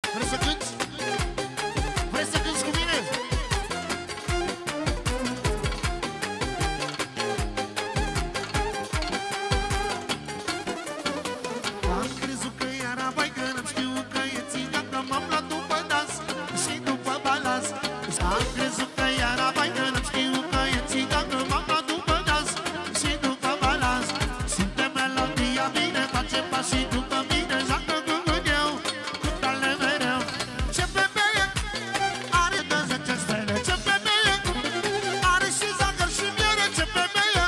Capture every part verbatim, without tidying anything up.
Vrei să cânti? Vrei să cânti cu mine? Am crezut că era mai că n-am știut că e țigan, că m-am luat după dans și după balans. Am crezut că era mai că n-am știut că e țigan, că m-am luat după dans și după balans. Simte melodia bine, face pașii după mine, joacă cu eu, cu tale mereu. Ce femeie are de zece stele, ce femeie are și zahăr și miere, ce femeie.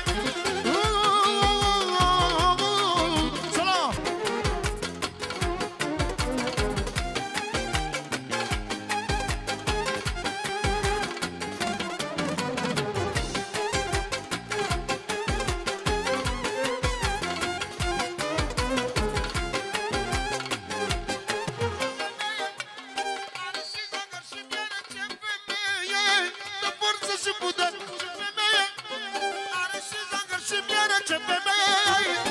Solo! Are și zahăr și miere, ce femeie de forță și putere, ce femeie are și zahăr și miere, ce femeie.